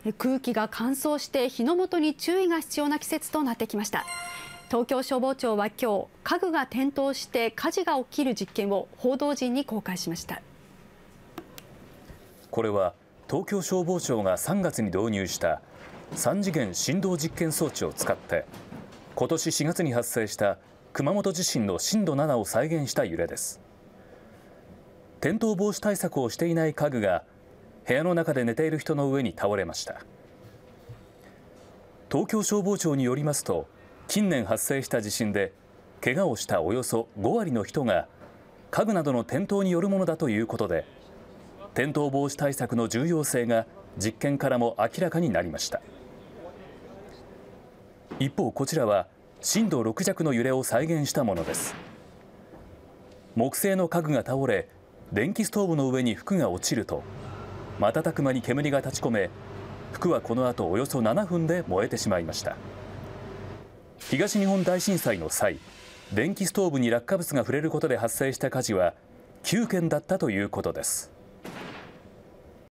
空気が乾燥して火の元に注意が必要な季節となってきました。東京消防庁は今日、家具が転倒して火事が起きる実験を報道陣に公開しました。 これは東京消防庁が3月に導入した3次元振動実験装置を使って今年4月に発生した熊本地震の震度7を再現した揺れです。転倒防止対策をしていない家具が部屋の中で寝ている人の上に倒れました。東京消防庁によりますと、近年発生した地震で怪我をしたおよそ5割の人が家具などの転倒によるものだということで、転倒防止対策の重要性が実験からも明らかになりました。一方、こちらは震度6弱の揺れを再現したものです。木製の家具が倒れ、電気ストーブの上に服が落ちると瞬く間に煙が立ち込め、服はこの後およそ7分で燃えてしまいました。東日本大震災の際、電気ストーブに落下物が触れることで発生した火事は9件だったということです。